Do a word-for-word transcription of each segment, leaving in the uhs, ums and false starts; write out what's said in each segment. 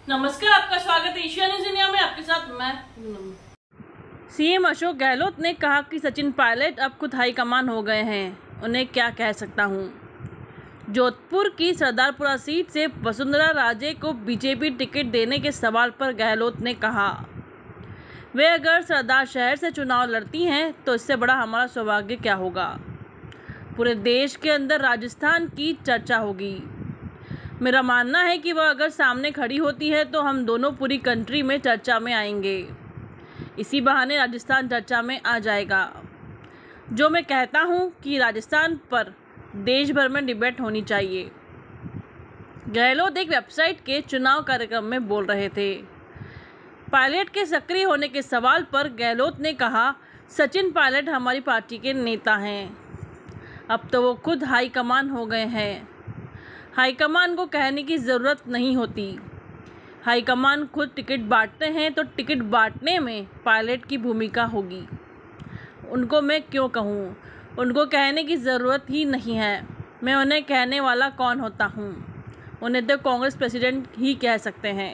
नमस्कार, आपका स्वागत है एशिया न्यूज इंडिया में। आपके साथ मैं सीएम अशोक गहलोत ने कहा कि सचिन पायलट अब खुद हाईकमान हो गए हैं, उन्हें क्या कह सकता हूं। जोधपुर की सरदारपुरा सीट से वसुंधरा राजे को बीजेपी टिकट देने के सवाल पर गहलोत ने कहा, वे अगर सरदार शहर से चुनाव लड़ती हैं तो इससे बड़ा हमारा सौभाग्य क्या होगा। पूरे देश के अंदर राजस्थान की चर्चा होगी। मेरा मानना है कि वह अगर सामने खड़ी होती है तो हम दोनों पूरी कंट्री में चर्चा में आएंगे। इसी बहाने राजस्थान चर्चा में आ जाएगा। जो मैं कहता हूं कि राजस्थान पर देश भर में डिबेट होनी चाहिए। गहलोत एक वेबसाइट के चुनाव कार्यक्रम में बोल रहे थे। पायलट के सक्रिय होने के सवाल पर गहलोत ने कहा, सचिन पायलट हमारी पार्टी के नेता हैं। अब तो वो खुद हाईकमान हो गए हैं। हाईकमान को कहने की ज़रूरत नहीं होती। हाईकमान खुद टिकट बांटते हैं तो टिकट बांटने में पायलट की भूमिका होगी। उनको मैं क्यों कहूँ, उनको कहने की ज़रूरत ही नहीं है। मैं उन्हें कहने वाला कौन होता हूँ, उन्हें तो कांग्रेस प्रेसिडेंट ही कह सकते हैं।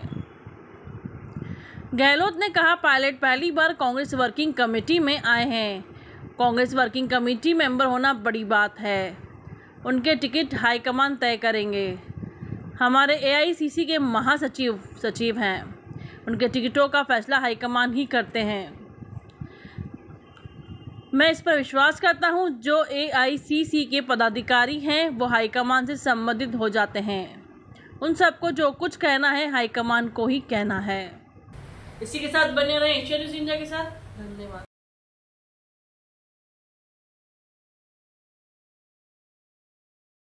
गहलोत ने कहा, पायलट पहली बार कांग्रेस वर्किंग कमेटी में आए हैं। कांग्रेस वर्किंग कमेटी मेंबर होना बड़ी बात है। उनके टिकट हाईकमान तय करेंगे। हमारे एआईसीसी के महासचिव सचिव हैं, उनके टिकटों का फैसला हाईकमान ही करते हैं। मैं इस पर विश्वास करता हूं, जो एआईसीसी के पदाधिकारी हैं वो हाईकमान से संबंधित हो जाते हैं। उन सबको जो कुछ कहना है हाईकमान को ही कहना है। इसी के साथ बने रहे एशिया न्यूज इंडिया के साथ। धन्यवाद।